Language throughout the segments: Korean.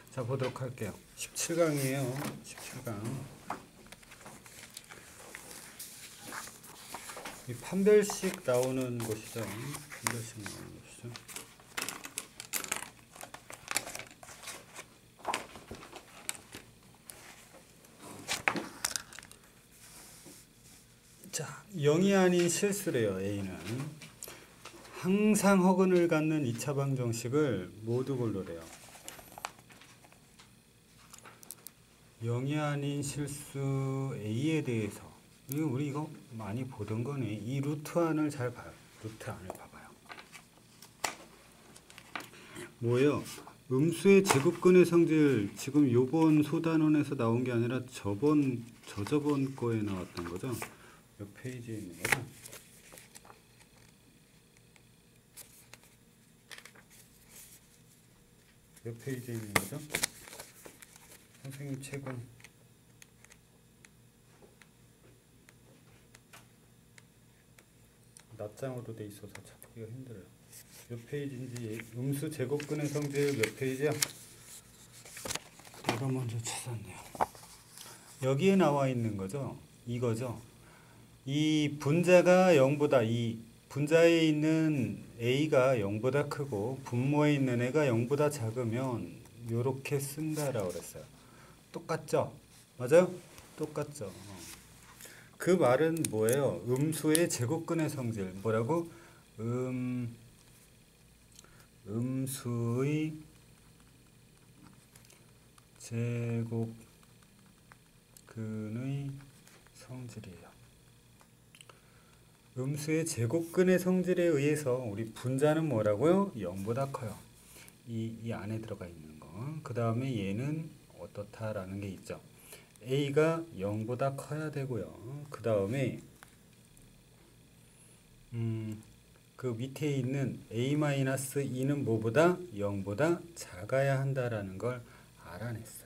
자, 보도록 할게요. 17강이에요. 17강. 이 판별식 나오는 곳이죠. 판별식 나오는 곳이죠. 자, 0이 아닌 실수래요. A는 항상 허근을 갖는 2차 방정식을 모두 고르래요. 0이 아닌 실수 A에 대해서 우리 이거 많이 보던 거네. 이 루트 안을 잘 봐요. 루트 안을 봐봐요. 뭐예요? 음수의 제곱근의 성질, 지금 요번 소단원에서 나온 게 아니라 저저번 거에 나왔던 거죠. 몇 페이지에 있는 거죠? 몇 페이지에 있는 거죠? 선생님 책은 낱장으로 돼 있어서 찾기가 힘들어요. 몇 페이지인지 음수 제곱근의 성질 몇 페이지야? 내가 먼저 찾았네요. 여기에 나와 있는 거죠. 이거죠. 이 분자가 0보다 이 분자에 있는 A가 0보다 크고 분모에 있는 애가 0보다 작으면 요렇게 쓴다라고 그랬어요. 똑같죠? 맞아요? 똑같죠. 그 말은 뭐예요? 음수의 제곱근의 성질. 뭐라고? 음수의 제곱근의 성질이에요. 음수의 제곱근의 성질에 의해서 우리 분자는 뭐라고요? 0보다 커요. 이 안에 들어가 있는 거. 그 다음에 얘는 어떻다라는 게 있죠. A가 0보다 커야 되고요. 그 다음에 그 밑에 있는 A-2는 뭐보다? 0보다 작아야 한다라는 걸 알아냈어요.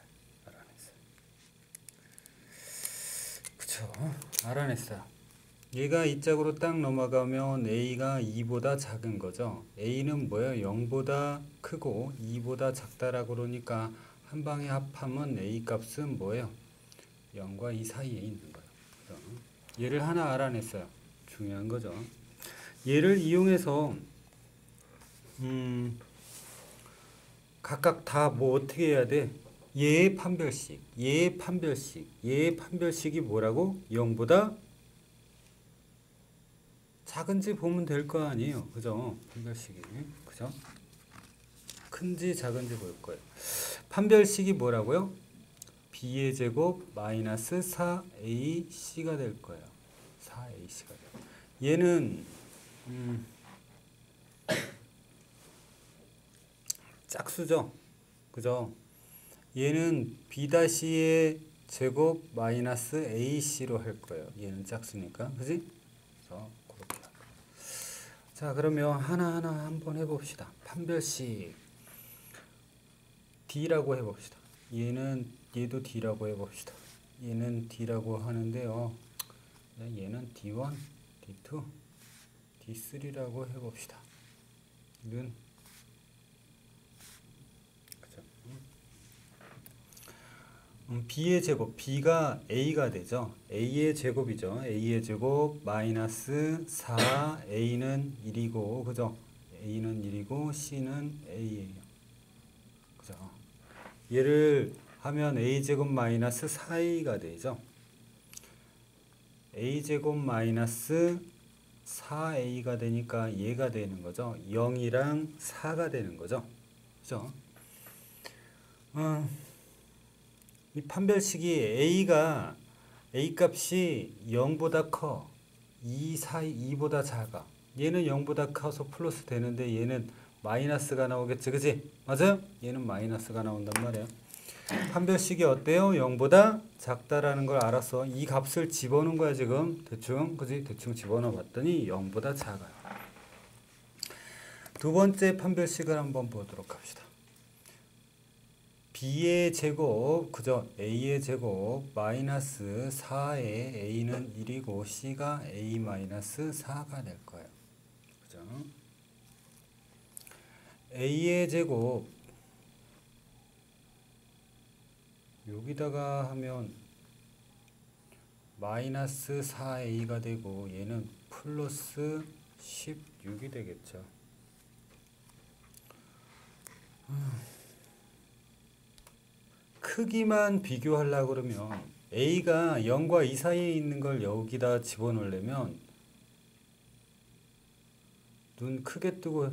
그쵸? 알아냈어요. 얘가 이 짝으로 딱 넘어가면 A가 2보다 작은 거죠. A는 뭐예요? 0보다 크고 2보다 작다라고 그러니까 한 방에 합하면 A 값은 뭐예요? 0과 2 사이에 있는 거예요. 그죠? 얘를 하나 알아냈어요. 중요한 거죠. 얘를 이용해서 각각 다 뭐 어떻게 해야 돼? 얘의 판별식이 뭐라고? 0보다 작은지 보면 될 거 아니에요. 그죠? 판별식이. 그죠? 큰지 작은지 볼 거예요. 판별식이 뭐라고요? B의 제곱 마이너스 4AC가 될 거예요. 4AC가 돼요. 얘는 짝수죠. 그죠? 얘는 B-의 제곱 마이너스 AC로 할 거예요. 얘는 짝수니까. 그지? 그래서 그렇게 할 거예요. 자, 그러면 하나하나 한번 해봅시다. 판별식 D라고 해봅시다. 얘도 D라고 해봅시다. 얘는 D라고 하는데요. 얘는 D1, D2, D3라고 해봅시다. 얘는 B의 제곱, B가 A가 되죠. A의 제곱이죠. A의 제곱 마이너스 4, A는 1이고, 그죠? A는 1이고, C는 A예요. 그죠? 얘를 하면 A제곱 마이너스 4A가 되죠. A제곱 마이너스 4A가 되니까 얘가 되는 거죠. 0이랑 4가 되는 거죠. 그죠? 이 판별식이 A 값이 0보다 커. 2보다 작아. 얘는 0보다 커서 플러스 되는데 얘는 마이너스가 나오겠지. 그지? 맞아요? 얘는 마이너스가 나온단 말이에요. 판별식이 어때요? 0보다 작다라는 걸 알아서 이 값을 집어넣은 거야 지금. 대충. 그지? 대충 집어넣어 봤더니 0보다 작아요. 두 번째 판별식을 한번 보도록 합시다. B의 제곱, 그죠? A의 제곱 마이너스 4에 A는 1이고 C가 A 마이너스 4가 될 거예요. 그죠? A의 제곱 여기다가 하면 마이너스 4a가 되고 얘는 플러스 16이 되겠죠. 크기만 비교하려고 그러면 a가 0과 2 사이에 있는 걸 여기다 집어넣으려면 눈 크게 뜨고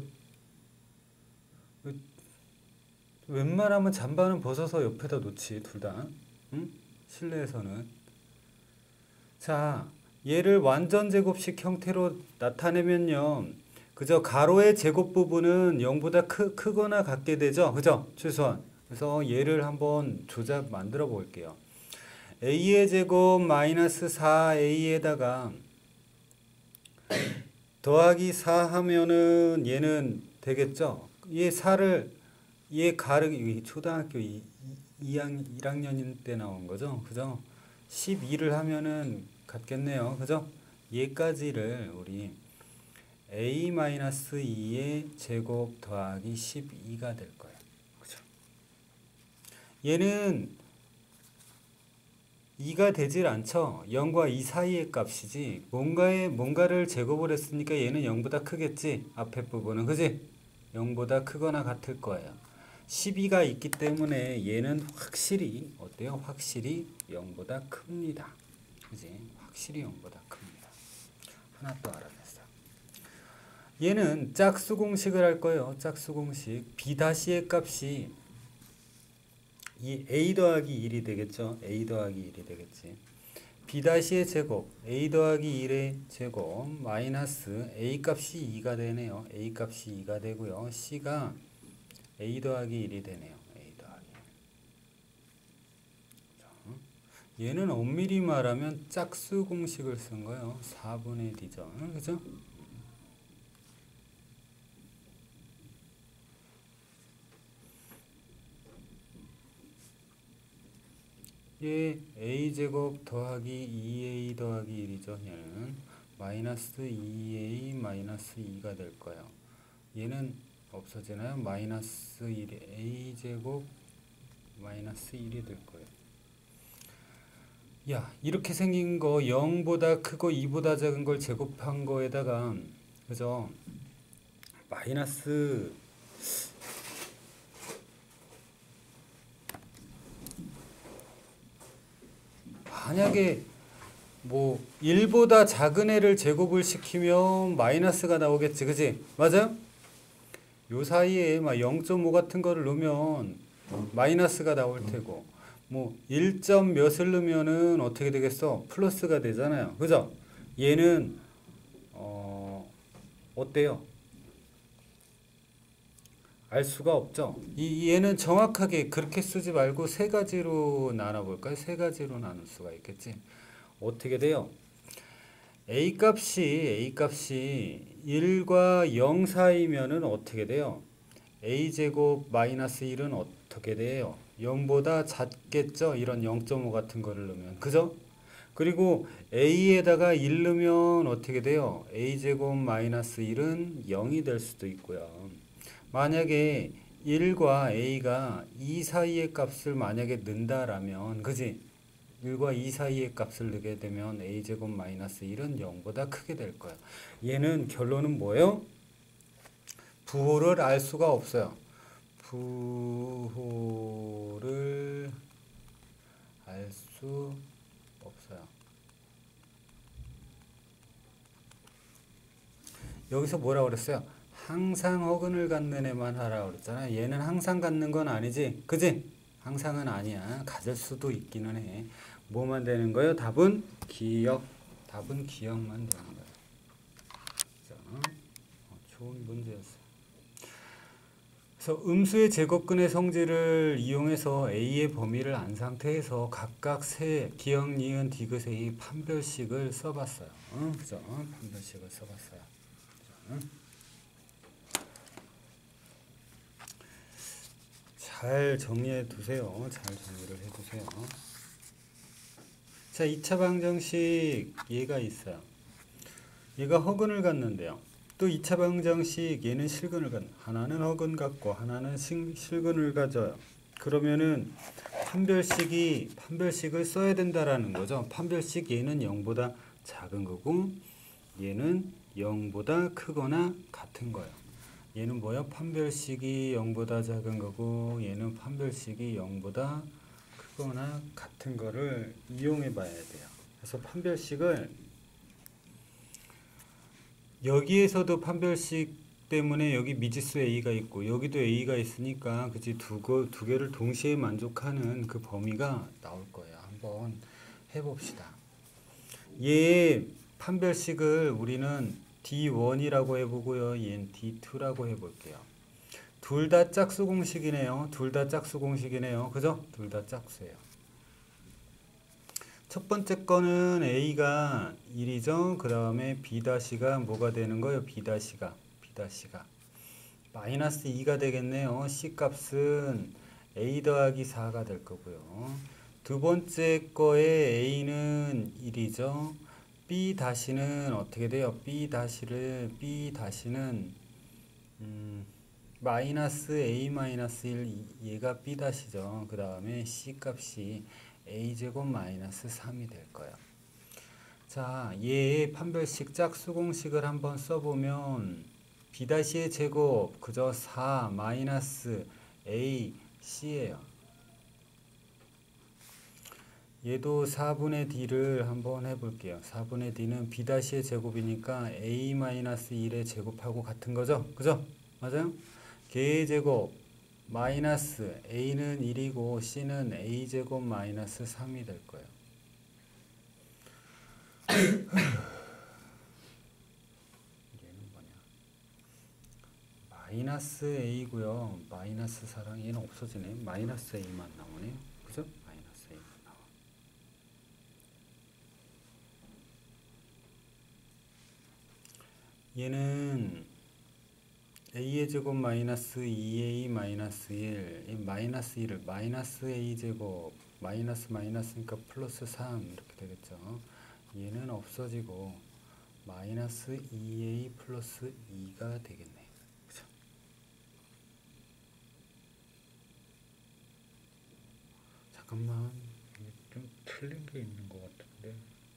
웬만하면 잠바는 벗어서 옆에다 놓지 둘 다. 응? 실내에서는. 자, 얘를 완전 제곱식 형태로 나타내면요. 그저 가로의 제곱 부분은 0보다 크거나 같게 되죠. 그죠? 최소한. 그래서 얘를 한번 조작 만들어 볼게요. a의 제곱 마이너스 4a에다가 더하기 4 하면은 얘는 되겠죠. 얘 가르기 초등학교 1학년 때 나온 거죠. 그죠? 12를 하면은 같겠네요. 그죠? 얘까지를 우리 a-2의 제곱 더하기 12가 될 거예요. 그죠? 얘는 2가 되질 않죠. 0과 2 사이의 값이지. 뭔가를 제곱을 했으니까 얘는 0보다 크겠지. 앞에 부분은. 그지? 0보다 크거나 같을 거예요. 12가 있기 때문에 얘는 확실히 어때요? 확실히 0보다 큽니다. 그지? 확실히 0보다 큽니다. 하나 또 알아냈어. 얘는 짝수 공식을 할 거예요. 짝수 공식. b-의 값이 이 a 더하기 1이 되겠죠. a 더하기 1이 되겠지. b-의 제곱 a 더하기 1의 제곱 마이너스 a 값이 2가 되네요. a 값이 2가 되고요. c가 a 더하기 1이 되네요. a 더하기 1. 얘는 엄밀히 말하면 짝수 공식을 쓴 거예요. 4분의 d죠. 그죠? 얘 a제곱 더하기 2a 더하기 1이죠. 얘는 마이너스 2a 마이너스 2가 될 거예요. 얘는 없어지나요? 마이너스 1이 a제곱 마이너스 1이 될 거예요. 야, 이렇게 생긴 거 0보다 크고 2보다 작은 걸 제곱한 거에다가 그죠? 마이너스 만약에 뭐 1보다 작은 애를 제곱을 시키면 마이너스가 나오겠지. 그지? 맞아요? 요 사이에 막 0.5 같은 거를 넣으면 마이너스가 나올 테고 뭐 1점 몇을 넣으면은 어떻게 되겠어? 플러스가 되잖아요. 그죠? 얘는 어때요? 알 수가 없죠. 얘는 정확하게 그렇게 쓰지 말고 세 가지로 나눠 볼까요? 세 가지로 나눌 수가 있겠지. 어떻게 돼요? a 값이 1과 0 사이면은 어떻게 돼요? a 제곱 마이너스 1은 어떻게 돼요? 0보다 작겠죠? 이런 0.5 같은 거를 넣으면. 그죠? 그리고 a에다가 1 넣으면 어떻게 돼요? a 제곱 마이너스 1은 0이 될 수도 있고요. 만약에 1과 a가 2 사이의 값을 만약에 넣는다라면, 그지? 1과 2 사이의 값을 넣게 되면 a제곱 마이너스 1은 0보다 크게 될 거야. 얘는 결론은 뭐예요? 부호를 알 수가 없어요. 부호를 알 수 없어요. 여기서 뭐라고 그랬어요? 항상 허근을 갖는 애만 하라고 그랬잖아. 얘는 항상 갖는 건 아니지. 그지? 항상은 아니야. 가질 수도 있기는 해. 뭐만 되는 거예요? 답은 기억. 답은 기억만 되는 거예요. 자, 좋은 문제였어요. 그래서 음수의 제곱근의 성질을 이용해서 a의 범위를 안 상태에서 각각 세 기억, 니은, 디귿의 판별식을 써봤어요. 그죠? 판별식을 써봤어요. 잘 정리해 두세요. 잘 정리를 해 두세요. 자, 2차 방정식 얘가 있어요. 얘가 허근을 갖는데요. 또 2차 방정식 얘는 실근을 갖는. 하나는 허근 갖고 하나는 실근을 가져요. 그러면은 판별식을 써야 된다라는 거죠. 판별식 얘는 0보다 작은 거고 얘는 0보다 크거나 같은 거예요. 얘는 뭐야? 판별식이 0보다 작은 거고 얘는 판별식이 0보다 크거나 같은 거를 이용해 봐야 돼요. 그래서 판별식을 여기에서도 판별식 때문에 여기 미지수 A가 있고 여기도 A가 있으니까 그치 두 개를 동시에 만족하는 그 범위가 나올 거예요. 한번 해봅시다. 얘 판별식을 우리는 D1이라고 해보고요. 얘는 D2라고 해볼게요. 둘 다 짝수 공식이네요. 둘 다 짝수 공식이네요. 그죠? 둘 다 짝수예요. 첫 번째 거는 A가 1이죠. 그 다음에 B-가 뭐가 되는 거예요? B-가 마이너스 2가 되겠네요. C 값은 A 더하기 4가 될 거고요. 두 번째 거에 A는 1이죠. B-는 어떻게 돼요? B-는 마이너스 A 마이너스 1 얘가 B-죠. 그 다음에 C 값이 A제곱 마이너스 3이 될 거예요. 자, 얘의 판별식 짝수 공식을 한번 써보면 B-의 제곱 그저 4 마이너스 A C예요. 얘도 4분의 D를 한번 해볼게요. 4분의 D는 B-의 제곱이니까 A 마이너스 1의 제곱하고 같은 거죠? 그죠? 맞아요? 걔의 제곱 마이너스 A는 1이고 C는 A제곱 마이너스 3이 될 거예요. 얘는 뭐냐? 마이너스 A고요. 마이너스 4랑 얘는 없어지네. 마이너스 A만 나오네요. 그죠? 마이너스 A만 나와. 얘는 A의 제곱 마이너스 2A 마이너스 1, 이 마이너스 1을 마이너스 A 제곱 마이너스니까 플러스 3 이렇게 되겠죠. 얘는 없어지고 마이너스 2A 플러스 2가 되겠네. 그죠? 잠깐만, 좀 틀린 게 있는 것 같은데.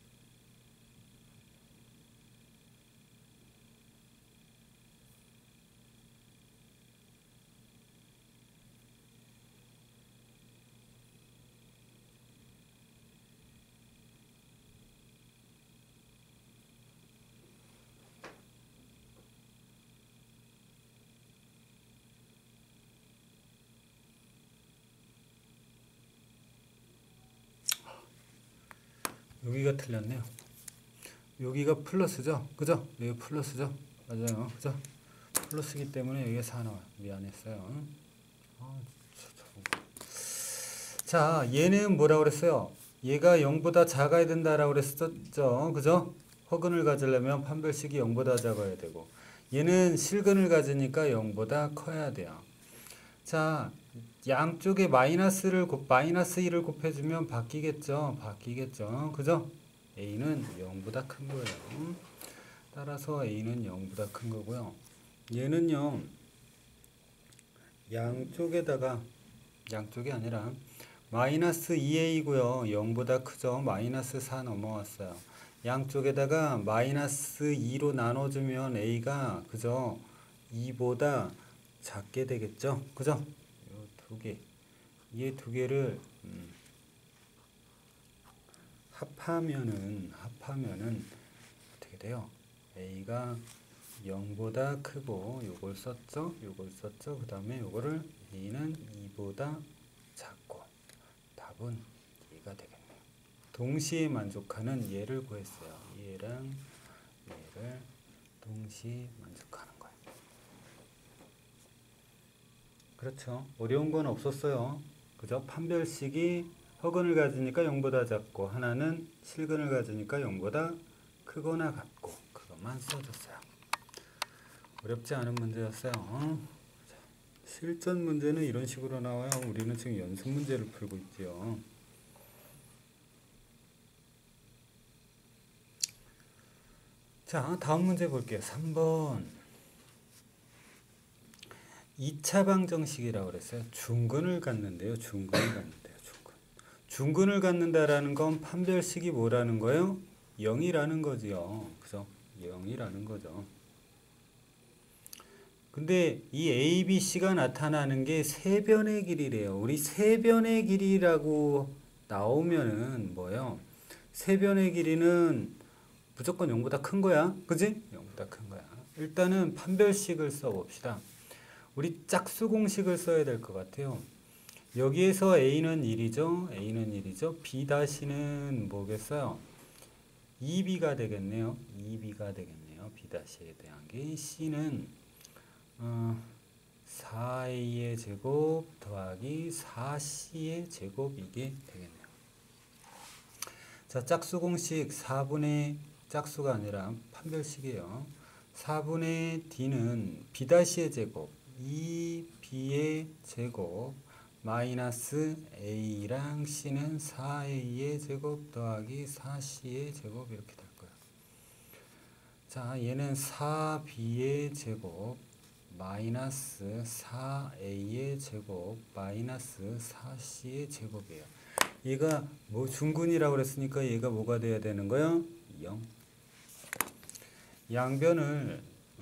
여기가 틀렸네요. 여기가 플러스죠? 그죠? 여기 플러스죠? 맞아요. 그죠? 플러스기 때문에 여기가 4 나와요. 미안했어요. 자, 얘는 뭐라 그랬어요? 얘가 0보다 작아야 된다라고 그랬었죠. 그죠? 허근을 가지려면 판별식이 0보다 작아야 되고 얘는 실근을 가지니까 0보다 커야 돼요. 자, 양쪽에 마이너스 1을 곱해주면 바뀌겠죠. 그죠? A는 0보다 큰 거예요. 따라서 A는 0보다 큰 거고요. 얘는요. 양쪽이 아니라 마이너스 2A고요. 0보다 크죠. 마이너스 4 넘어왔어요. 양쪽에다가 마이너스 2로 나눠주면 A가 그죠? 2보다 작게 되겠죠. 그죠? 이 두 개를 합하면은 어떻게 돼요? A가 0보다 크고 요걸 썼죠. 그 다음에 요거를 A는 2보다 작고 답은 얘가 되겠네요. 동시에 만족하는 얘를 구했어요. 얘랑 얘를 동시에 만족하는 거예요. 그렇죠. 어려운 건 없었어요. 그죠? 판별식이 허근을 가지니까 0보다 작고 하나는 실근을 가지니까 0보다 크거나 같고 그것만 써줬어요. 어렵지 않은 문제였어요. 실전 문제는 이런 식으로 나와요. 우리는 지금 연습 문제를 풀고 있지요. 자, 다음 문제 볼게요. 3번. 2차 방정식이라고 그랬어요. 중근을 갖는데요. 중근을. 중근을 갖는다라는 건 판별식이 뭐라는 거예요? 0이라는 거지요. 그죠? 0이라는 거죠. 근데 이 A, B, C가 나타나는 게 세변의 길이래요. 우리 세변의 길이라고 나오면은 뭐예요? 세변의 길이는 무조건 0보다 큰 거야. 그지? 0보다 큰 거야. 일단은 판별식을 써봅시다. 우리 짝수 공식을 써야 될 것 같아요. 여기에서 A는 1이죠. A는 1이죠. B-는 뭐겠어요? 2B가 되겠네요. 2B가 되겠네요. B-에 대한 게. C는 4A의 제곱 더하기 4C의 제곱 이게 되겠네요. 자, 짝수 공식 4분의 짝수가 아니라 판별식이에요. 4분의 D는 B-의 제곱 2B의 제곱 마이너스 A랑 C는 4A의 제곱 더하기 4C의 제곱 이렇게 될 거예요. 자, 얘는 4B의 제곱 마이너스 4A의 제곱 마이너스 4C의 제곱이에요. 얘가 뭐 중근이라고 그랬으니까 얘가 뭐가 돼야 되는 거예요? 0. 양변을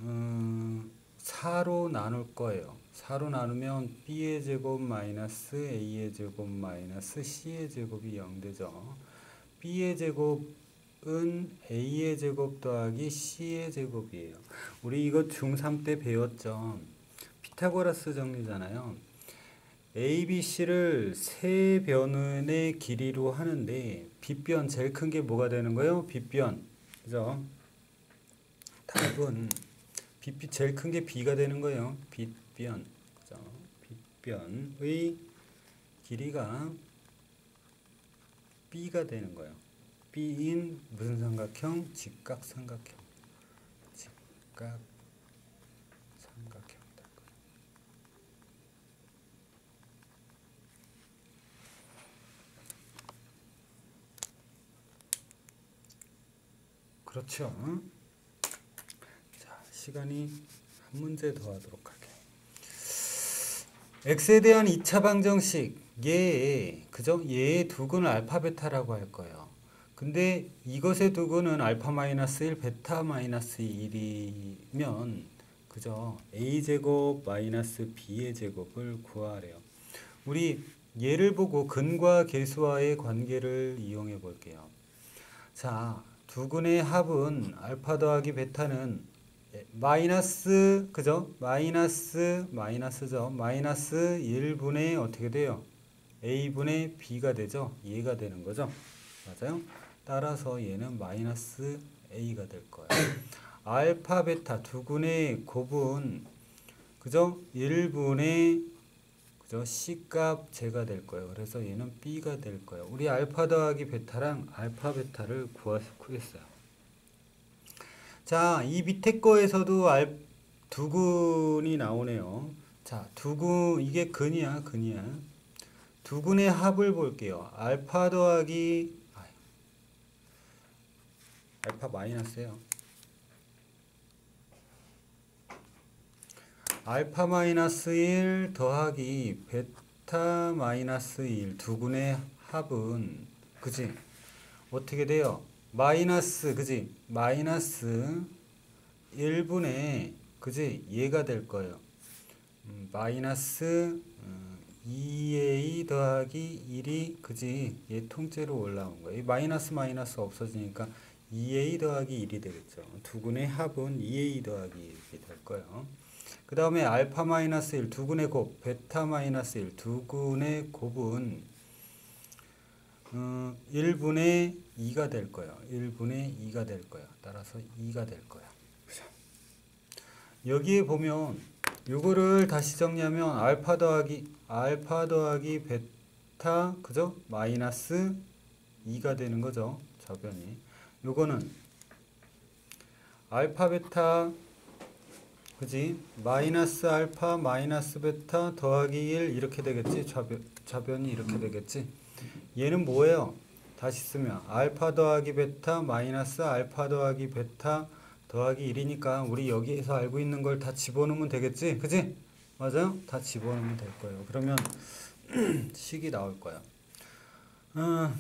4로 나눌 거예요. 4로 나누면 B의 제곱 마이너스 A의 제곱 마이너스 C의 제곱이 0 되죠. B의 제곱은 A의 제곱 더하기 C의 제곱이에요. 우리 이거 중3 때 배웠죠. 피타고라스 정리잖아요. A, B, C를 세 변의 길이로 하는데 빗변 제일 큰 게 뭐가 되는 거예요? 빗변. 그죠? 답은 제일 큰 게 B가 되는 거예요. 빗변. 그죠? 빗변의 길이가 B가 되는 거예요. B인 무슨 삼각형? 직각삼각형. 직각삼각형. 그렇죠. 자, 시간이 한 문제 더 하도록 할게요. x에 대한 2차 방정식 얘 그죠? 얘의 두근을 알파 베타라고 할 거예요. 근데 이것의 두근은 알파 마이너스 1 베타 마이너스 1이면 그죠? a 제곱 마이너스 b의 제곱을 구하래요. 우리 얘를 보고 근과 계수와의 관계를 이용해 볼게요. 자, 두근의 합은 알파 더하기 베타는 마이너스 그죠? 마이너스죠. 마이너스 1분의 어떻게 돼요? a분의 b가 되죠. 얘가 되는 거죠. 맞아요? 따라서 얘는 마이너스 a가 될 거예요. 알파 베타 두근의 곱은 그죠? 1분의 그죠? C값 제가 될 거예요. 그래서 얘는 B가 될 거예요. 우리 알파 더하기 베타랑 알파 베타를 구했어요. 자, 이 밑에 거에서도 두근이 나오네요. 자, 두근 이게 근이야. 두근의 합을 볼게요. 알파 더하기 알파 마이너스예요. 알파 마이너스 1 더하기 베타 마이너스 1 두근의 합은 그지? 어떻게 돼요? 마이너스 그지? 마이너스 1분의 그지? 얘가 될 거예요. 마이너스 2a 더하기 1이 그지? 얘 통째로 올라온 거예요. 이 마이너스 없어지니까 2a 더하기 1이 되겠죠. 두근의 합은 2a 더하기 1이 될 거예요. 그 다음에 알파 마이너스 1 두근의 곱 베타 마이너스 1 두근의 곱은 1분의 2가 될 거예요. 1분의 2가 될 거예요. 따라서 2가 될 거예요. 여기에 보면 요거를 다시 정리하면 알파 더하기 베타 그죠? 마이너스 2가 되는 거죠. 저변이. 요거는 알파 베타 그지? 마이너스 알파 마이너스 베타 더하기 1 이렇게 되겠지? 좌변이 이렇게 되겠지? 얘는 뭐예요? 다시 쓰면 알파 더하기 베타 마이너스 알파 더하기 베타 더하기 1이니까 우리 여기에서 알고 있는 걸 다 집어넣으면 되겠지? 그지? 맞아요? 다 집어넣으면 될 거예요. 그러면 식이 나올 거야. 어,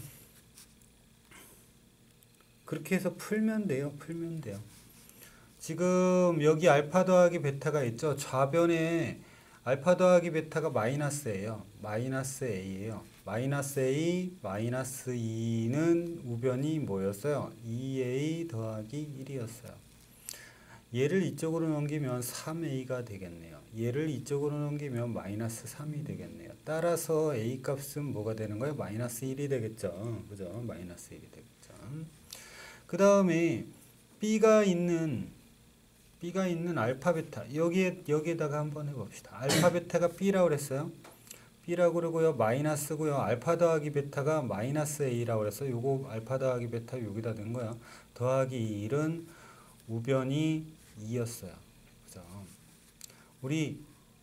그렇게 해서 풀면 돼요. 풀면 돼요. 지금 여기 알파 더하기 베타가 있죠. 좌변에 알파 더하기 베타가 마이너스예요. 마이너스 A예요. 마이너스 A, 마이너스 2는 우변이 뭐였어요? 2A 더하기 1이었어요. 얘를 이쪽으로 넘기면 3A가 되겠네요. 얘를 이쪽으로 넘기면 마이너스 3이 되겠네요. 따라서 A 값은 뭐가 되는 거예요? 마이너스 1이 되겠죠. 그죠? 마이너스 1이 되겠죠. 그 다음에 B가 있는 알파 베타 여기에다가 한번 해봅시다. 알파 베타가 B라고 그랬어요. B라고 그러고요. 마이너스고요. 알파 더하기 베타가 마이너스 A라고 그랬어요. 요거 알파 더하기 베타 여기다 둔 거야. 더하기 1은 우변이 2였어요. 그죠? 우리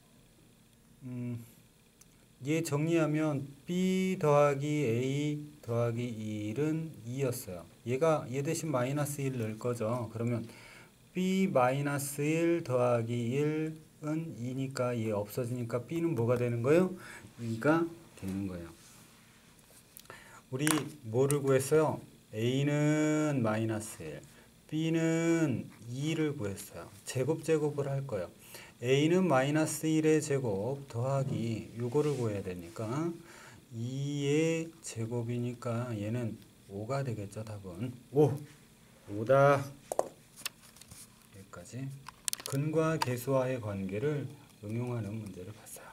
얘 정리하면 B 더하기 A 더하기 1은 2였어요. 얘 대신 마이너스 1 넣을 거죠. 그러면 B 마이너스 1 더하기 1은 2니까 얘 없어지니까 B는 뭐가 되는 거예요? 2가 되는 거예요. 우리 뭐를 구했어요? A는 마이너스 1, B는 2를 구했어요. 제곱을 할 거예요. A는 마이너스 1의 제곱 더하기 요거를 구해야 되니까 2의 제곱이니까 얘는 5가 되겠죠. 답은 5다. 여기까지 근과 계수와의 관계를 응용하는 문제를 봤어요.